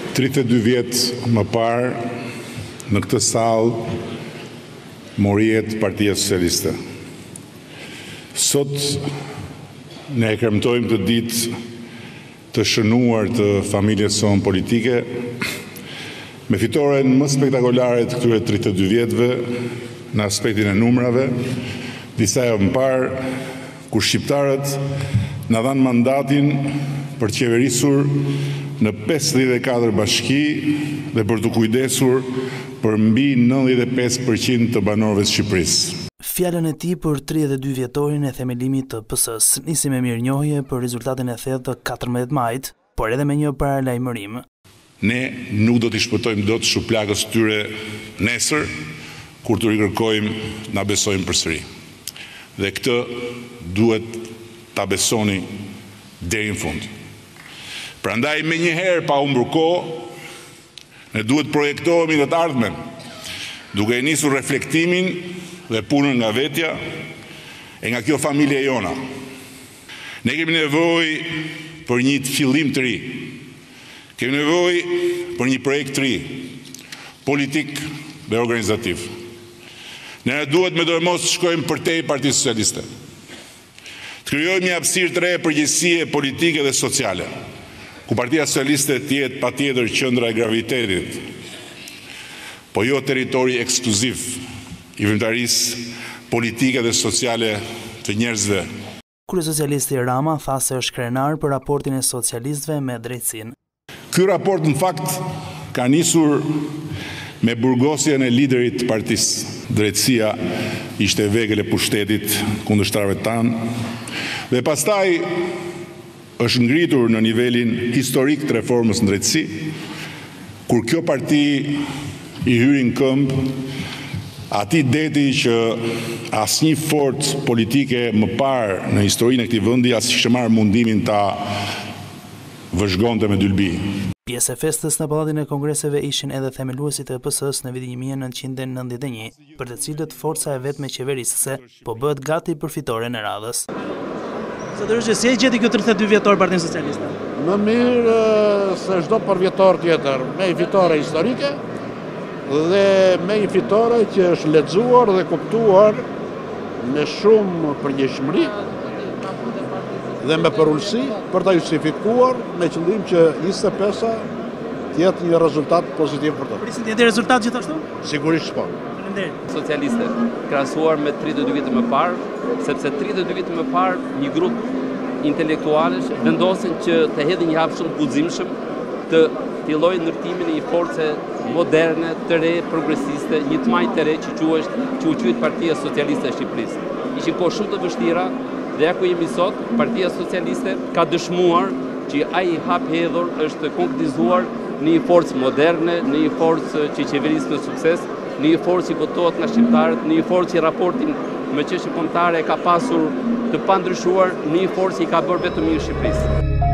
32 vjetë më parë, në këtë sallë, mori jetë Partia Socialiste. Sot ne e kremtojmë të ditë të shënuar të familjes sonë politike, me fitoren më spektakolare të këtyre 32 vjetëve në aspektin e numrave, disa javë më parë, kur shqiptarët na dhanë mandatin për të qeverisur në 54 bashki dhe për të kujdesur për mbi 95% të banorëve të Shqipërisë. Fjalën e tij për 32 vjetorin e themelimit të PS-s nisi me mirënjohje për rezultatin e thellë të 14 majit, por edhe me një paralajmërim. Ne nuk do t'i shpëtojmë dot shuplagës tyre nesër, kur të rikërkojmë na besojmë përsëri. Dhe këtë duhet ta besoni deri në fund. Prandaj me njëherë pa humbur kohë, ne duhet projektohemi në të ardhmen, duke e nisur reflektimin dhe punën nga vetja e nga kjo familje jona. Ne kemi nevojë për një fillim të ri. Kemi nevojë për një projekt të ri, politik dhe organizativ. Ne duhet me dorëmos të shkojmë përtej Partisë Socialiste. Të krijojmë një hapësirë të re përgjegjësie politike dhe sociale, ku Partia Socialiste të jetë patjetër qendra e gravitetit, po jo territori ekskluziv i vëmtarisë politike dhe sociale të njerëzve. Kryesocialisti Rama tha se është krenar për raportin e socialistëve me drejtsinë. Ky raport në fakt ka nisur me burgosjen e liderit të partisë. Drejtësia ishte vegël e pushtetit kundërshtarëve tanë dhe pastaj është ngritur në nivelin historik të reformës në drejtësi, kur kjo parti i hyri në këmbë atij deti që asnjë forcë politike më parë në historinë e këtij vendi as kishte marrë mundimin ta vëzhgonte me dylbi. Pjesë e festës në pallatin e kongreseve ishin edhe themeluesit e PS-s në vitin 1991, për të cilët forca e vetme qeverisëse po bëhet gati për fitoren e radhës. Zotërisht, si e gjeti kjo 32 vjetor Partinë Socialiste? Më mirë se çdo përvjetor tjetër, me një fitore historike dhe me një fitore që është lexuar dhe kuptuar me shumë përgjegjësi dhe me përullësi për ta justifikuar me qëllim që 25-a të jetë një rezultat pozitiv për të. Prisin të jetë rezultat gjithashtu? Sigurisht po. Socialiste, krahasuar me 32 vite më parë, sepse 32 vite më parë një grup intelektualësh vendosen që të hedhin një hap shumë guximshëm të fillojë ndërtimin e një force moderne, të re, progresiste, një tmaj të re që u quhet Partia Socialiste e Shqipërisë. Ishin kohë shumë të vështira dhe ja ku jemi sot, Partia Socialiste ka dëshmuar që ai hap hedhur është konkretizuar në një forcë moderne, në një forcë që qeverisë me sukses, në një forcë që votohet nga shqiptarët, në një forcë që raportin me çështje kombëtare ka pasur të pandryshuar, në një forcë që i ka bërë vetëm mirë Shqipërisë.